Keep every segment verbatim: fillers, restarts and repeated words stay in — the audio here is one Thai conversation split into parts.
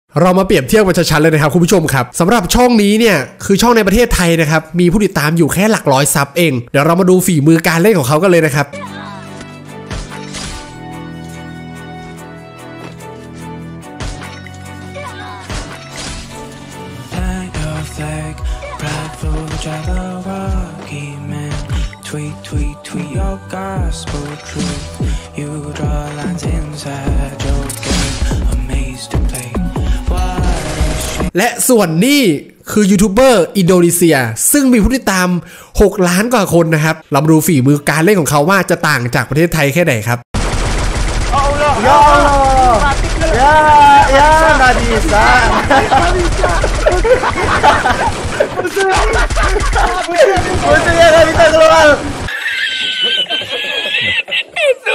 เรามาเปรียบเทียบกันชัดๆเลยนะครับคุณผู้ชมครับสำหรับช่องนี้เนี่ยคือช่องในประเทศไทยนะครับมีผู้ติดตามอยู่แค่หลักร้อยซับเองเดี๋ยวเรามาดูฝีมือการเล่นของเขากันเลยนะครับและส่วนนี้คือยูทูบเบอร์อินโดนีเซียซึ่งมีผู้ติดตามหกล้านกว่าคนนะครับเรามาดูฝีมือการเล่นของเขาว่าจะต่างจากประเทศไทยแค่ไหนครับยายายานาดีซ่าPutri yang kita keluar. Itu.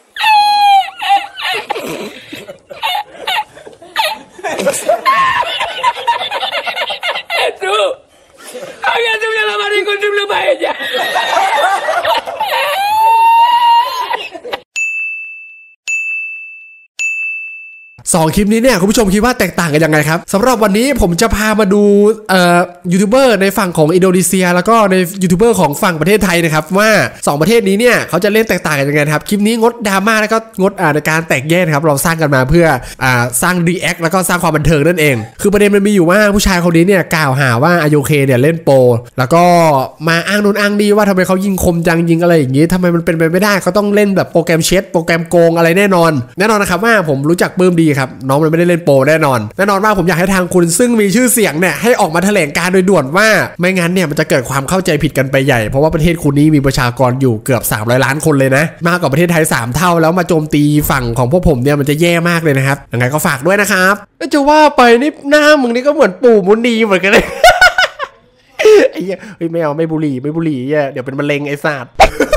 Itu. Agak tu yang lama ni kau belum bayar je. สองคลิปนี้เนี่ยคุณผู้ชมคิดว่าแตกต่างกันยังไงครับสำหรับวันนี้ผมจะพามาดูเอ่อยูทูบเบอร์ในฝั่งของอินโดนีเซียแล้วก็ในยูทูบเบอร์ของฝั่งประเทศไทยนะครับว่าสองประเทศนี้เนี่ยเขาจะเล่นแตกต่างกันยังไงครับคลิปนี้งดดราม่าแล้วก็งดอ่าในการแตกแยกนะครับเราสร้างกันมาเพื่ออ่าสร้างรีแอคแล้วก็สร้างความบันเทิงนั่นเองคือประเด็นมันมีอยู่ว่าผู้ชายคนนี้เนี่ยกล่าวหาว่าอายุเคเนี่ยเล่นโปรแล้วก็มาอ้างนู่นอ้างนี่ว่าทำไมเขายิงคมจังยิงอะไรอย่างงี้ทำไมมันเป็นไปไม่ได้เขาต้องเล่นแบบโปรแกรมเช็ดโปรแกรมโกงอะไรแน่นอนแน่นอนนะครับว่าผมรู้จักปื้มดีครับน้องมันไม่ได้เล่นโปรแน่นอนแน่นอนว่าผมอยากให้ทางคุณซึ่งมีชื่อเสียงเนี่ยให้ออกมาแถลงการโดยด่วนว่าไม่งั้นเนี่ยมันจะเกิดความเข้าใจผิดกันไปใหญ่เพราะว่าประเทศคุณนี้มีประชากรอยู่เกือบสามร้อยล้านคนเลยนะมากกว่าประเทศไทยสามเท่าแล้วมาโจมตีฝั่งของพวกผมเนี่ยมันจะแย่มากเลยนะครับยังไงก็ฝากด้วยนะครับจะว่าไปนี่หน้ามึงนี่ก็เหมือนปู่มุนีเหมือนกันเลยไอ้เหี้ยเฮ้ยไม่เอาไม่บุหรี่ไม่บุหรี่เดี๋ยวเป็นมะเร็งไอ้สัตว์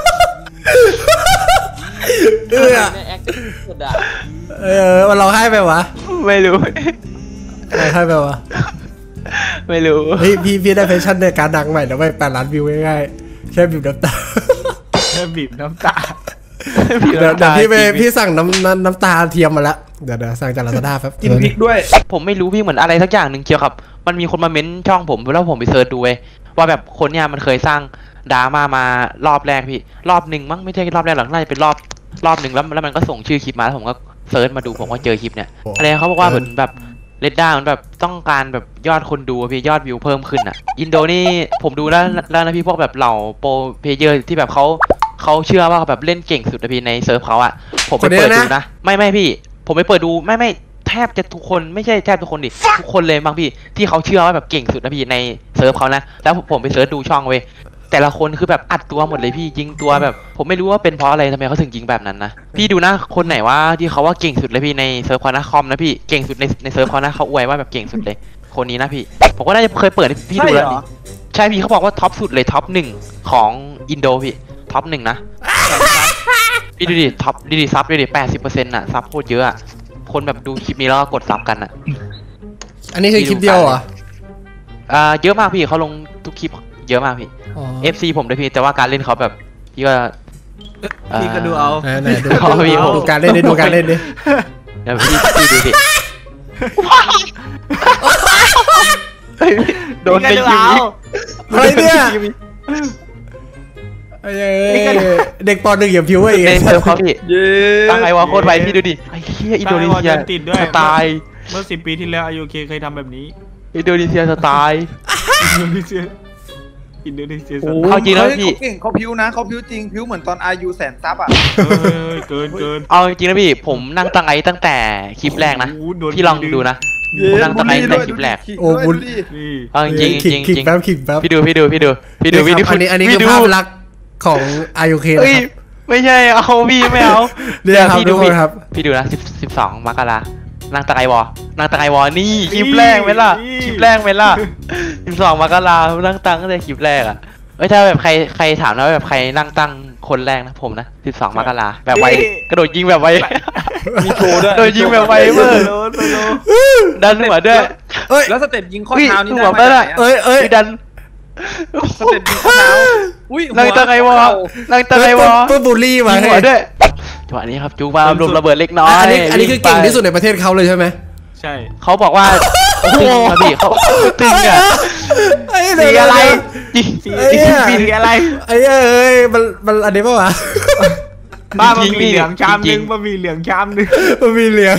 เออเออมันเราให้ไปวะไม่รู้เราให้ไปวะไม่รู้เฮ้ยพี่พี่ได้แฟชั่นในการดังใหม่แล้วไปแปดล้านวิวง่ายๆแค่บีบน้ำตาแค่บีบน้ำตาเดี๋ยวพี่ไปพี่สั่งน้ำน้ำตาเทียมมาแล้วเดี๋ยวเดี๋ยวสั่งจากลาซาด้าครับกินพริกด้วยผมไม่รู้พี่เหมือนอะไรสักอย่างหนึ่งเกี่ยวกับมันมีคนมาเม้นช่องผมแล้วผมไปเสิร์ชดูเว้ยว่าแบบคนเนี่ยมันเคยสร้างดราม่ามารอบแรกพี่รอบหนึ่งมั้งไม่ใช่รอบแรกหรอกน่าจะเป็นรอบรอบหนึ่งแล้วแล้วมันก็ส่งชื่อคลิปมาแล้วผมก็เซิร์ชมาดูผมก็เจอคลิปเนี่ยอะไรเขาบอกว่าเหมือนแบบเลดด้ามันแบบต้องการแบบยอดคนดูพี่ยอดวิวเพิ่มขึ้นอ่ะอินโดนี่ผมดูแล้วแล้วนะพี่พวกแบบเหล่าโปรเพลเยอร์ที่แบบเขาเขาเชื่อว่าแบบเล่นเก่งสุดนะพี่ในเซิร์ฟเขาอ่ะผมไปเปิดดูนะไม่ไม่พี่ผมไปเปิดดูไม่ไม่แทบจะทุกคนไม่ใช่แทบทุกคนดิทุกคนเลยบางพี่ที่เขาเชื่อว่าแบบเก่งสุดนะพี่ในเซิร์ฟเขานะแล้วผมไปเซิร์ชดูช่องเว้ยแต่ละคนคือแบบอัดตัวหมดเลยพี่ยิงตัวแบบผมไม่รู้ว่าเป็นเพราะอะไรทำไมเขาถึงยิงแบบนั้นนะพี่ดูนะคนไหนว่าที่เขาว่าเก่งสุดเลยพี่ในเซิร์ฟคอนาคอมนะพี่เก่งสุดในในเซิร์ฟคอนาเขาอวยว่าแบบเก่งสุดเลยคนนี้นะพี่ผมก็ได้เคยเปิดให้พี่ดูแล้วนี่ใช่พี่เขาบอกว่าท็อปสุดเลยท็อปหนึ่งของอินโดพี่ท็อปหนึ่งนะพี่ดูดิท็อปดูดิซับดูดิแปดสิบเปอร์เซ็นต์อ่ะซับโคตรเยอะอ่ะคนแบบดูคลิปนี้แล้วก็กดซับกันอ่ะอันนี้คือคลิปเดียวเหรออ่าเยอะมากพี่เขาลงทุกคลิปเยอะมากพี่ เอฟ ซี ผมด้วยพี่แต่ว่าการเล่นเขาแบบพี่ก็พี่ก็ดูเอาไหนดูเขาพี่ดูการเล่นดิดูการเล่นดิเดี๋ยวพี่พี่ดูดิโดนไปยิงอะไรเนี่ยเด็กปอหนึ่งอย่าพิ้วไอ้เองเซิร์ฟเขาพี่ตั้งไงวะโคตรไวพี่ดูดิไอ้เหี้ยอินโดนีเซียสไตล์เมื่อสิบปีที่แล้วอายุเคเคยทำแบบนี้อินโดนีเซียสไตล์อินโดนีเซียอินโดนีเซียเขาจริงแล้วพี่เขาพิ้วนะเขาพิ้วจริงพิ้วเหมือนตอนอายุแสนซับอ่ะเกินเกินเอาจริงนะพี่ผมนั่งตั้งไอตั้งแต่คลิปแรกนะพี่ลองดูนะผมนั่งตั้งไอตั้งแต่คลิปแรกโอ้บุญเอาจริงจริงจริงพี่ดูพี่ดูพี่ดูพี่ดูพี่ดูอันนี้อันนี้คือภาพลักษณ์ของอายุเคนะครับไม่ใช่เอาพี่ไม่เอาเดี๋ยวพี่ดูครับพี่ดูนะสิบสิบสองมกรานางตะไควอนางตะไควอนี่คลิปแรกไหมล่ะคลิปแรกไหมล่ะสิบสองมกรานั่งตั้งตั้งแต่คลิปแรกอ่ะเอ้ยถ้าแบบใครใครถามนะแบบใครนั่งตั้งคนแรกนะผมนะสิบสองมกราแบบไวกระโดดยิงแบบไวมีโชว์ด้วยโดดยิงแบบไวเมื่อดันหัวด้วยแล้วสเต็ปยิงข้อเท้านี่ได้ไหมเอ้ยเอ้ยดันสเต็ปยิงข้อเท้าอุ้ยนางตะไควอนางตะไควอเพื่อบูลลี่มาหัวด้วยจังหวะนี้ครับจูบารวมระเบิดเล็กน้อยอันนี้อันนี้คือเก่งที่สุดในประเทศเขาเลยใช่ไหมใช่เขาบอกว่าตึงอะพี่เขาตึงอะไอ้สีอะไรจริงสีสีอะไรไอ้เอ้ยมันมันอันนี้ป่าวะบ้ามันมีเหลืองชามนึงมันมีเหลืองชามนึงมันมีเหลือง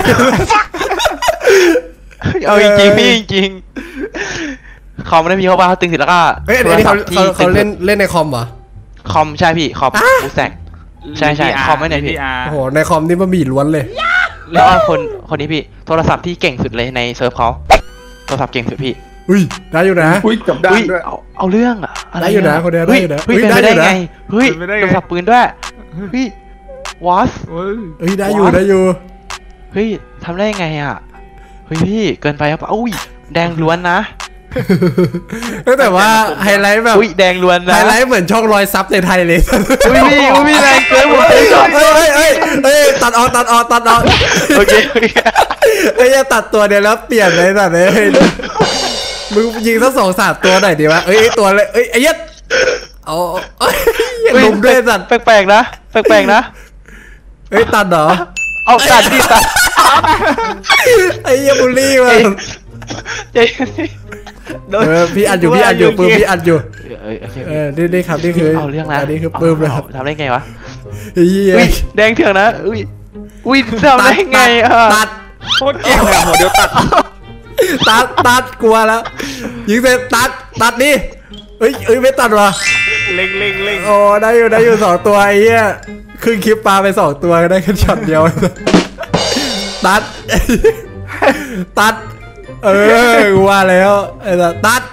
เอาจริงๆพี่จริงๆคอมนะพี่เขาว่าเขาตึงเสร็จแล้วก็เฮ้ยอันนี้เขาเขาเขาเล่นเล่นในคอมเหรอคอมใช่พี่คอมบูแซกใช่ใช่คอมไม่ไหนพี่โอ้โหในคอมนี่มันมีล้วนเลยแล้วก็คนคนนี้พี่โทรศัพท์ที่เก่งสุดเลยในเซิร์ฟเขาโทรศัพท์เก่งสุดพี่อุ้ยได้อยู่นะอุ้ยกับด้านด้วยเอาเอาเรื่องอะะรได้อยู่นะคนเดียวได้อยู่นะเฮ้ยเฮ้ยเป็นไปได้ได้อยู่นะไงเฮ้ยโทรศัพท์ปืนด้วยเฮ้ย what เฮ้ยเฮ้ยได้อยู่ได้อยู่เฮ้ยทำได้ไงอ่ะเฮ้ยพี่เกินไปครับอุ้ยแดงล้วนนะแต่ว่าไฮไลท์แบบอุ้ยแดงล้วนนะไฮไลท์เหมือนช่องรอยซับในไทยเลยอุ้ยพี่อุ้ยพี่แรงเกินผมเลยก่อนเฮ้ยเฮ้ยเฮ้ยเฮ้ยตัดออกตัดออกตัดออกโอเคโอเคเฮ้ยตัดตัวเดียวแล้วเปลี่ยนเลยตัดเลยมึงยิงสักสองสามตัวหน่อยดีวะเอ้ยตัวเลยเอ้ยไอ้ยัดเอาลุมด้วยสัตว์แปลกๆนะแปลกๆนะเฮ้ยตัดเหรอเอาตัดดิตัดไอ้ยบุลลี่ว่ะเจ๊เออพี่อัดอยู่พี่อัดอยู่ปืนพี่อัดอยู่เออโอเคเออนี่นี่ครับนี่คือเอาเรื่องนะอันนี้คือปืนนะครับทำได้ไงวะเฮ้ยอุ้ยแดงเถื่อนนะอุ้ยอุ้ยทำได้ไงอ่ะตัดโคตรเก่งเลยหัวเดียวตัดตัดตัดกลัวแล้วยิงเสร็จตัดตัดนี่เอ้ยเอ้ยไม่ตัดวะเล็งเล็งเล็งโอ้ได้อยู่ได้อยู่สองตัวไอ้เหี้ยครึ่งคลิปปลาไปสองตัวได้แค่ช็อตเดียวตัดตัดเออกูว่าแล้วไอ้สัสตัด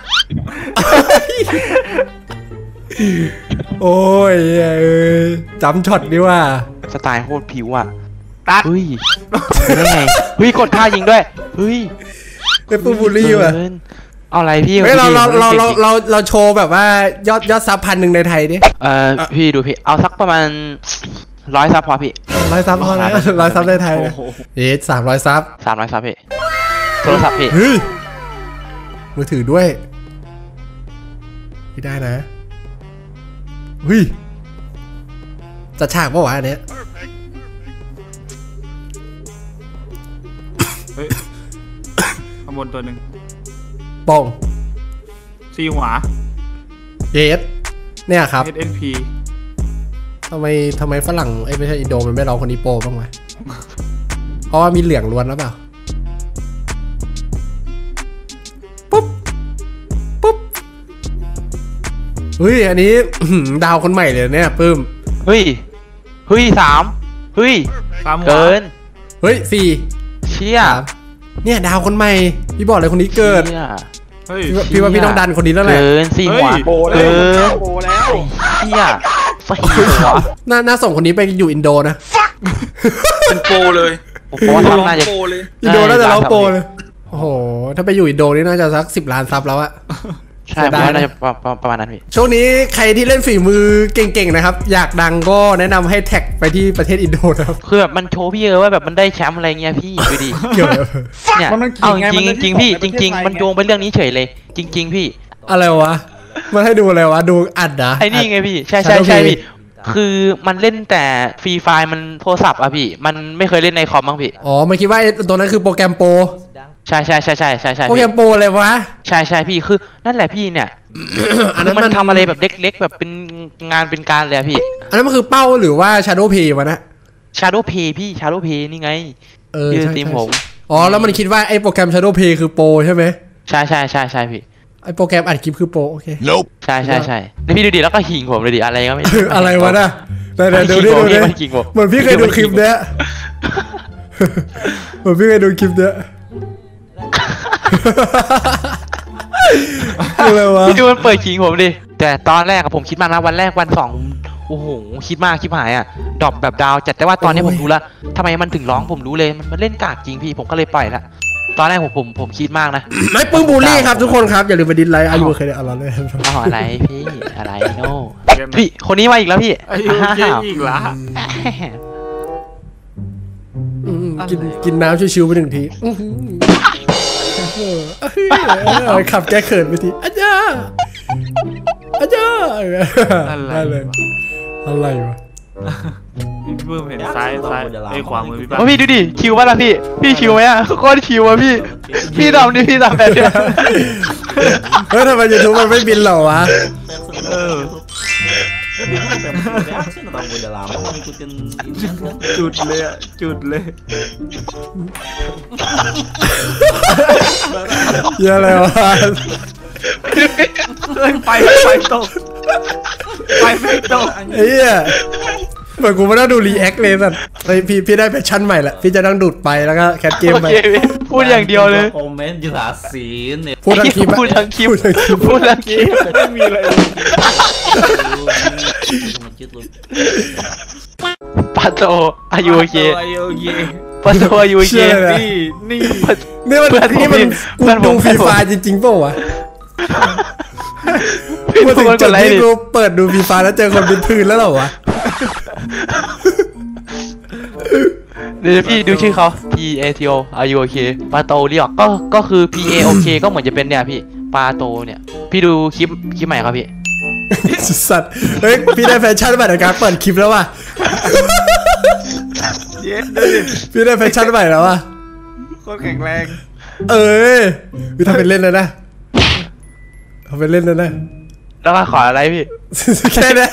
โอ้ยเอ้ยจำช็อตดีว่าสไตล์โคตรผิวอ่ะตัดเฮ้ยได้ไงเฮ้ยกดท่ายิงด้วยเฮ้ยเป็นปูบูลลี่ว่ะเกินเอาอะไรพี่เฮ้ยเราเราเราพี่เราเราเราโชว์แบบว่ายอดยอดซับพันหนึ่งในไทยดิเอ่อพี่ดูพี่เอาสักประมาณร้อยซับพอพี่ร้อยซับพอแล้วร้อยซับในไทยนะเอ๊ะสามร้อยซับสามร้อยซับพี่โทรศัพท์พี่เฮ้ยมือถือด้วยไม่ได้นะเฮ้ยจะฉากปะวะอันเนี้ยเฮ้ยข้างบนตัวหนึ่งปองซีหัวเยสเนี่ยครับเอสเอ็นพีทำไมทำไมฝรั่งไอ้ยไม่ใช่อินโดมันไม่ร้องคนนี้โปรบ้างวะเพราะว่ามีเหลืองล้วนหรือเปล่าปุ๊บปุ๊บเฮ้ยอันนี้อื้อหือดาวคนใหม่เลยเนี่ยปื้มเฮ้ยเฮ้ยสามเฮ้ยสามหัวเกินเฮ้ยสี่เชี่ยสามเนี่ยดาวคนใหม่พี่บอกเลยคนนี้เกิดชี่ยเฮ้ยพี่ว่าพี่ว่าพี่ต้องดันคนนี้แล้วแหละเกินสี่หัวเฮ้ยโบแล้เกิวน โบแล้วเชี่ยสี่หัวน่าน่าส่งคนนี้ไปอยู่อินโดนะเป็นโปรเลยผมว่าทำน่าจะโปรเลยอินโดน่าจะร้องโปรเลยโอ้โหถ้าไปอยู่อินโดนี่น่าจะสักสิบล้านซับแล้วอะใช่ผมว่าน่าจะประประประมาณนั้นพี่ช่วงนี้ใครที่เล่นฝีมือเก่งๆนะครับอยากดังก็แนะนำให้แท็กไปที่ประเทศอินโดนะครับคือแบบมันโชว์พี่เออว่าแบบมันได้แชมป์อะไรเงี้ยพี่ดูดิเกี่ยวกับเนี่ยมันมันขิเอางไงจริงมันจริงๆพี่ได้จที่ริงสองในๆ มันโยงไปเรื่องนี้เฉยเลย จริง ๆ พี่อะไรวะมันให้ดูอะไรวะดูอัดนะไอ้นี่ไงพี่ใช่ใช่ Shadow ใช่ Play พี่คือมันเล่นแต่ฟรีไฟล์มันโทรศัพท์อะพี่ มันไม่เคยเล่นในคอมบ้างพี่อ๋อมันคิดว่าไอ้ตัวนั้นคือโปรแกรมโปรใช่ใช่ใช่ใช่ใช่ใช่โปรแกรพี่มโปรเลยวะใช่ใช่พี่คือนั่นแหละพี่เนี่ยอันนั้นมันมันทำอะไรแบบเล็ก ๆ แบบเป็นงานเป็นการเลยอะพี่อันนั้นมันคือเป้าหรือว่า Shadow Play วะนะ Shadow Play พี่ Shadow Play นี่ไงเออยืนใช่ทีมใช่ผมอ๋อแล้วมันคิดว่าไอ้โปรแกรม Shadow Play คือโปรใช่ไหมใช่ใช่ใช่ใช่พี่ไอ้โปรแกรมอัดคลิปคือโปรโอเคใช่ใช่ใช่แล้วพี่ดูดิแล้วก็หิงผมเลยดิอะไรก็ไม่อะไรวะน่ะไหนๆดูดิดูดิมันขิงผมเหมือนพี่เคยดูคลิปเนี้ยเหมือนพี่เคยดูคลิปเนี้ยอะไรวะพี่ดูมันเปิดขิงผมดิ แต่ตอนแรกอะผมคิดมากนะวันแรกวันสองโอ้โหคิดมากคิดหายอะดรอปแบบดาวจัดแต่ว่าตอนนี้ผมรู้แล้วทำไมมันถึงร้องผมรู้เลยมันมันเล่นกากจริงพี่ผมก็เลยปล่อยละตอนแรกผมผมผมคิดมากนะไม่ปึ้งบูลลี่ครับทุกคนครับอย่าลืมไปดิสไลค์อายุเคยได้อะไรเลยอ๋ออะไรพี่อะไรโน่พี่คนนี้มาอีกแล้วพี่อายุเคอีกละอืมกินกินน้ำชิวๆไปหนึ่งทีอื้อหือเออขับแก้เขินไปทีอาจารย์อาจารย์อะไรได้เลยอะไรวะมปื้มเห็นซ้ายซ้ายไอ้ขวามือพี่ป้าโอ้พี่ดูดิคิวป่ะล่ะพี่พี่คิวไหมอ่ะโคตรคิวอ่ะพี่พี่ทำดิพี่ทำแบบเนี้ยเฮ้ยทำไมยูทูบมันไม่บินเหรอวะเออ จุดเลยอ่ะจุดเลยเยอะเลยวะเฮ้ยไปไฟตกไฟไม่ตกไอ้เหี้ยเหมือนกูไม่ต้องดูรีแอคเลยแบบไอพี่พี่ได้แพชชั่นใหม่ละพี่จะต้องดูดไปแล้วก็แคทเกมโอไปเคพี่พูดอย่างเดียวเลยคอมเมนต์ภาษาศีลเนี่ยพูดทั้งคลิปอะพูดทั้งคลิปพูดทั้งคลิปพูดทั้งคลิปไม่มีอะไรปาโตอายุโอเคไอโอเคปาโตอายุโอเคเชื่อเลยนี่นี่นี่มันเพื่อนผมนี่มันเพื่อนผมกูดูฟรีไฟจริงๆเปล่าวะพี่มาทุถึกงคนกจุดดไลค์ที่ดิกูเปิดดูฟรีไฟแล้วเจอคนเป็นพื้นแล้วเหรอวะเดี๋ยวพี่ดูชื่อเขา P A T O อายุโอเคปาโตเรียกก็ก็คือ P A O K ก็เหมือนจะเป็นเนี่ยพี่ปาโตเนี่ยพี่ดูคลิปคลิปใหม่ครับพี่สัตว์เฮ้ยพี่ได้แฟชั่นใหม่ในการเปิดคลิปแล้วว่ะเย็ดดูดิพี่ได้แฟชั่นใหม่แล้วว่ะโคตรแข็งแรงเอ้ยพี่ทำเป็นเล่นเลยนะทำเป็นเล่นเลยนะแล้วก็ขออะไรพี่แค่นั้น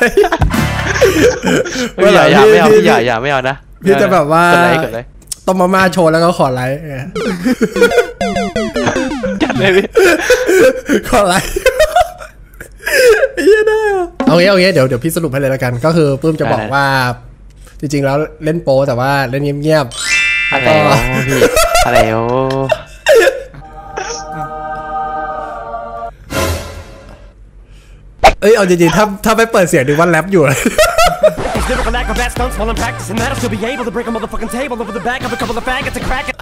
อย่าอย่าไม่เอาพี่อย่าอย่าไม่เอานะพี่จะแบบว่ากดไลค์กดไลค์ต้มมาม่าโชว์แล้วก็ขอไลค์ไงจัดเลยพี่ขอไลค์เหี้ยได้อะเอางี้เอางี้เดี๋ยวเดี๋ยวพี่สรุปให้เลยละกัน ก็คือปื้มจะบอกว่า จริงๆแล้วเล่นโปแต่ว่าเล่นเงียบๆอะไรโอ้พี่อะไรโอ้เอ้ยเอาจริงๆถ้าถ้าไม่เปิดเสียงดูว่าแรปอยู่เลย These lyrical acrobat stunts while I'm practicing that, I'll still be able to break a motherfucking table over the back of a couple of faggots and crack it.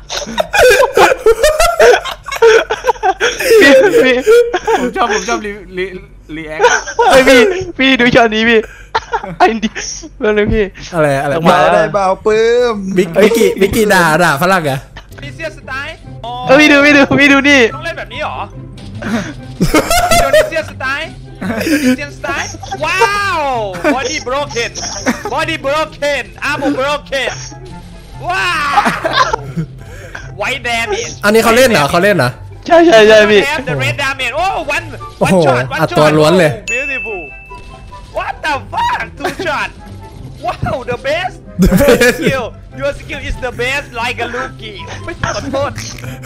พี่ผมชอบผมชอบรีรีรีแอคเฮ้ยพี่พี่ดูช็อตนี้พี่ไอ้ดิเรื่องเลยพี่อะไรอะไรมาได้เบาปื้มมิกมิกกี้มิกกี้ด่าด่าฝรั่งเหรออินโดนีเซียสไตล์อ๋อเออพี่ดูพี่ดูพี่ดูนี่ต้องเล่นแบบนี้เหรอ อินโดนีเซียสไตล์อินโดนีเซียสไตล์ว้าวบอดี้บรอกเคนบอดี้บรอกเคนอาร์มบรอกเคนว้าวไวท์แดมอันนี้เขาเล่นเหรอเขาเล่นเหรอใช่ใช่ใช่พี่แฮปเดอะเรดดาเมจโอ้วันโอ้วันโหช็อตวันอัดช็ตัอวตล้วนเลย beautiful what the fuck two shot wow the best The your best skill your skill is the best like a rookie ไม่ขอโทษ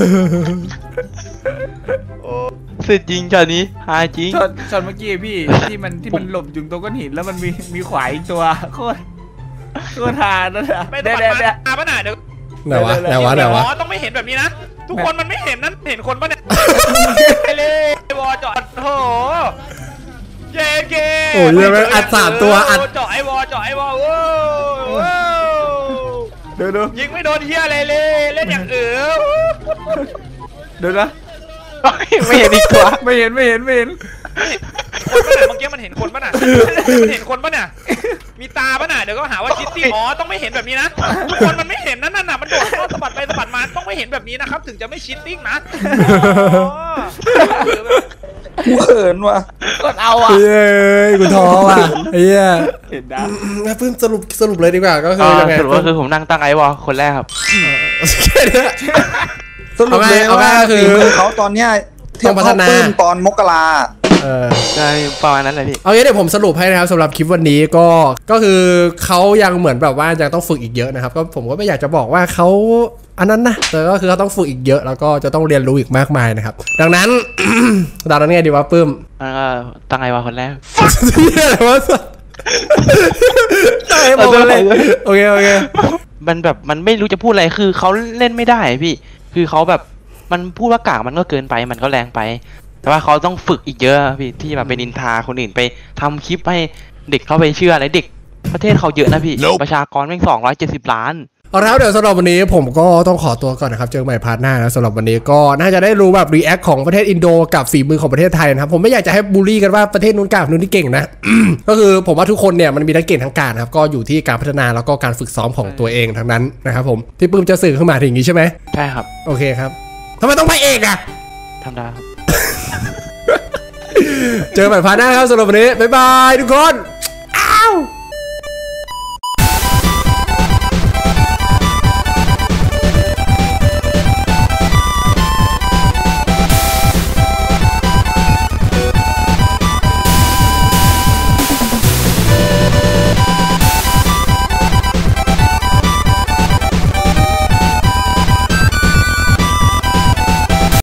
สุดจริงช็อตนี้ฮาจริงช็อตช็อตเมื่อกี้พี่ที่มันที่มันหลบอยู่ตรงก้อนหินแล้วมันมีมีขวายอีกตัวโคตรโคตรฮานั่นแหละไม่เดี๋ต้ยอวงเดี๋ยวปัดเดี๋ยวมาป่ะน่ะเดี๋ยวไหนวะไหนวะไหนวะอ๋อต้องไม่เห็นแบบนี้นะ ทุกคนมันไม่เห็นนั้นเห็นคนป่ะเนี่ยไปเลยไอ้วอจอดโอ้โหเย้เก้โอ้ยยังไม่อัดสามตัวอัดเจาะไอ้วอเจาะไอ้วอโว้โว้เดี๋ยวดูยิงไม่โดนเฮียอะไรเลยเล่นอย่างอื่นเดี๋ยวนะไม่เห็นอีกตัวไม่เห็นไม่เห็นไม่เห็นคนป่ะน่ะเมื่อกี้มันเห็นคนป่ะน่ะมันเห็นคนป่ะน่ะมีตาป่ะน่ะเดี๋ยวก็หาว่าชิดตี้อ๋อต้องไม่เห็นแบบนี้นะทุกคนมันไม่เห็นนั่นน่ะมันโดดเข้าสะบัดไปสะบัดมาต้องไม่เห็นแบบนี้นะครับถึงจะไม่ชิดติ้งนะอ๋อกูเขินว่ะกดเอาอ่ะเฮ้ยกูท้อว่ะไอ้เหี้ยเห็นนะงั้นเพิ่มสรุปสรุปเลยดีกว่าก็คือยังไงสรุปก็คือผมนั่งตั้งไอวอลคนแรกครับแค่เนี้ยสรุปเลยเอาไงว่าเอาไงคือฝีมือเขาตอนเนี้ยเทียบต้องพัฒเท่านาปื้มตอนมกราเออใช่ประมาณนั้นเลยพี่เอางี้เดี๋ยวผมสรุปให้นะครับสำหรับคลิปวันนี้ก็ก็คือเขายังเหมือนแบบว่ายังต้องฝึกอีกเยอะนะครับก็ผมก็ไม่อยากจะบอกว่าเขาอันนั้นนะแต่ก็คือเขาต้องฝึกอีกเยอะแล้วก็จะต้องเรียนรู้อีกมากมายนะครับดังนั้น ดังนั้นไงดีวะปื้มแล้วก็ตั้งไอวอลคนแรกเหี้ยอะไรวะสัสตายหมดเลยโอเคโอเคมันแบบมันไม่รู้จะพูดอะไรคือเขาเล่นไม่ได้พี่ คือเขาแบบมันพูดว่ากากมันก็เกินไปมันก็แรงไป แต่ว่าเขาต้องฝึกอีกเยอะพี่ที่แบบไปนินทาคนอื่นไปทำคลิปให้เด็กเข้าไปเชื่ออะไรเด็กประเทศเขาเยอะนะพี่ ประชากรแม่งสองร้อยเจ็ดสิบล้านเอาละครับเดี๋ยวสำหรับวันนี้ผมก็ต้องขอตัวก่อนนะครับเจอกันใหม่พาร์ทหน้านะสำหรับวันนี้ก็น่าจะได้รู้แบบรีแอคของประเทศอินโดกับฝีมือของประเทศไทยนะครับผมไม่อยากจะให้บูลลี่กันว่าประเทศนู้นกากนู้นที่เก่งนะ ก็คือผมว่าทุกคนเนี่ยมันมีทั้งเก่งทั้งกาจนะครับก็อยู่ที่การพัฒนาแล้วก็การฝึกซ้อมของตัวเองทั้งนั้นนะครับผมที่ปื้มจะสื่อขึ้นมาถึงอย่างนี้ใช่ไหมใช่ครับโอเคครับทำไมต้องพระเอกอะทำได้ครับเจอกันใหม่พาร์ทหน้าครับสำหรับวันนี้บ๊ายบายทุกคนอ้าว